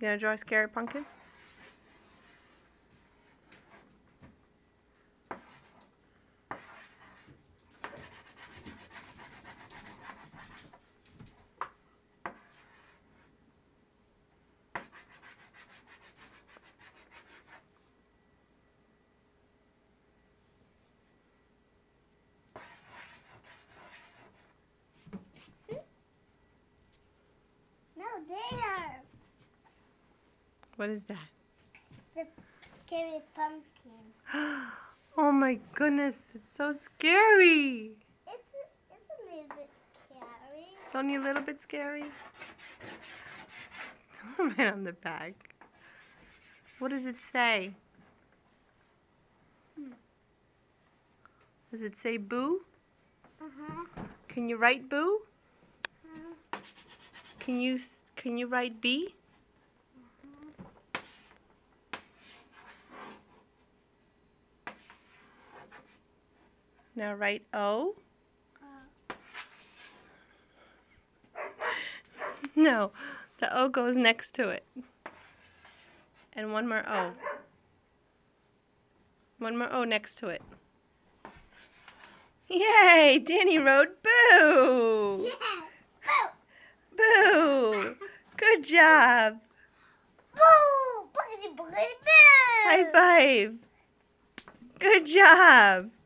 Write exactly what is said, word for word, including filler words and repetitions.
You gonna draw a scary pumpkin? No, there. What is that? The scary pumpkin. Oh my goodness, it's so scary. It's a, it's a little bit scary. It's only a little bit scary. Right on the back. What does it say? Hmm. Does it say boo? Uh-huh. Can you write boo? Uh-huh. Can you s- can you write B? Uh-huh. Now write O. Uh, No, the O goes next to it. And one more O. One more O next to it. Yay! Danny wrote boo! yeah. Boo! Boo! Good job! Boo! Boogity boogity boo! High five! Good job!